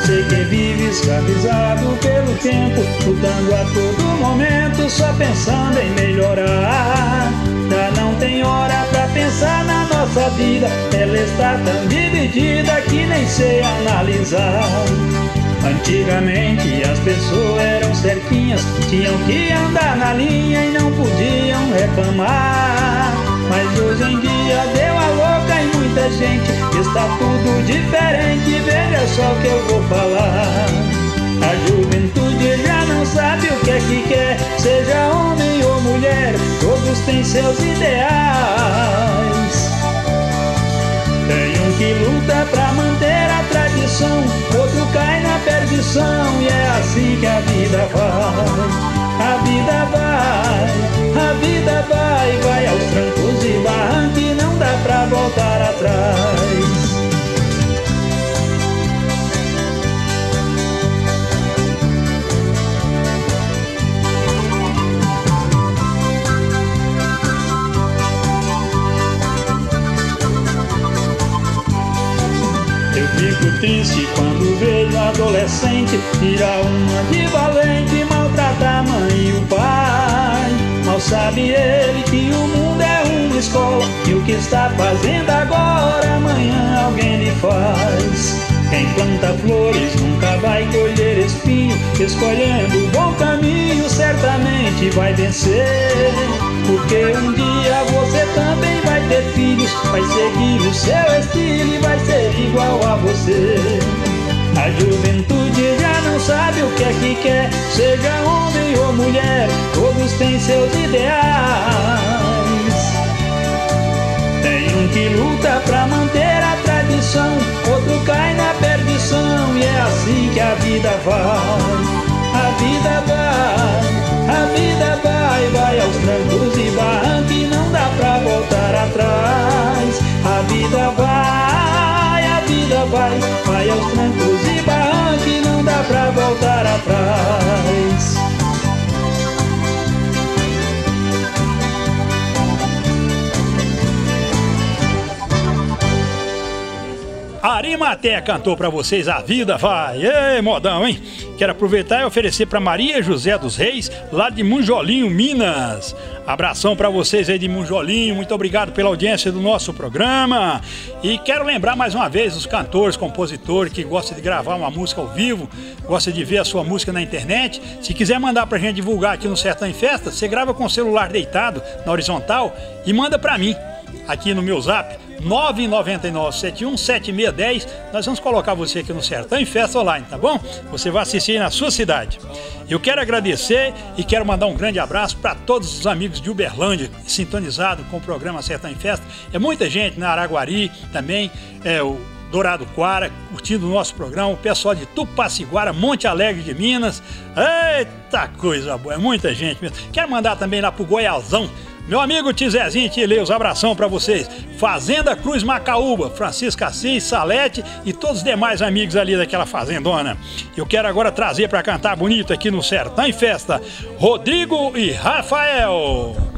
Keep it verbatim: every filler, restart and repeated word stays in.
Você que vive escravizado pelo tempo, lutando a todo momento, só pensando em melhorar. Já não tem hora pra pensar na nossa vida, ela está tão dividida que nem sei analisar. Antigamente as pessoas eram certinhas, tinham que andar na linha e não podiam reclamar. Mas hoje em dia deu a louca e muita gente, está tudo diferente, veja só o que eu vou falar. A juventude já não sabe o que é que quer, seja homem ou mulher, todos têm seus ideais. Tem um que luta pra manter a tradição, outro cai na perdição, e é assim que a vida vai. A vida vai, a vida vai, vai aos trancos e barrancos e não dá pra voltar atrás. Eu fico triste quando vejo adolescente tirar uma de valente, maltratar a mãe e o pai. Mal sabe ele que o mundo é uma escola, e o que está fazendo agora, amanhã alguém lhe faz. Quem planta flores nunca vai colher espinho, escolhendo o bom caminho certamente vai vencer. Porque um dia você também vai ter filhos, vai seguir o seu estilo e vai ser igual a você. A juventude já não sabe o que é que quer, seja homem ou mulher, todos têm seus ideais. Tem um que luta pra manter a tradição, outro cai na perdição, e é assim que a vida vai. A vida vai, a vida vai, vai aos trancos e barrancos e não dá pra voltar atrás. A vida vai, a vida vai, vai aos trancos e barrancos e não dá pra voltar atrás. Arimatea cantou pra vocês A Vida Vai. Ei, modão, hein? Quero aproveitar e oferecer pra Maria José dos Reis, lá de Monjolinho, Minas. Abração pra vocês aí de Monjolinho, muito obrigado pela audiência do nosso programa. E quero lembrar mais uma vez os cantores, compositores que gostam de gravar uma música ao vivo, gostam de ver a sua música na internet. Se quiser mandar pra gente divulgar aqui no Sertão em Festa, você grava com o celular deitado na horizontal e manda pra mim, aqui no meu zap, nove nove nove sete um sete seis um zero. Nós vamos colocar você aqui no Sertão em Festa Online, tá bom? Você vai assistir na sua cidade. Eu quero agradecer e quero mandar um grande abraço para todos os amigos de Uberlândia, sintonizados com o programa Sertão em Festa. É muita gente na Araguari também, é o Dourado Quara, curtindo o nosso programa, o pessoal de Tupaciguara, Monte Alegre de Minas. Eita coisa boa, é muita gente mesmo. Quero mandar também lá pro Goiazão, meu amigo Tizezinho Tileus, abração pra vocês. Fazenda Cruz Macaúba, Francisco Assis, Salete e todos os demais amigos ali daquela fazendona. Eu quero agora trazer pra cantar bonito aqui no Sertão em Festa, Rodrigo e Rafael.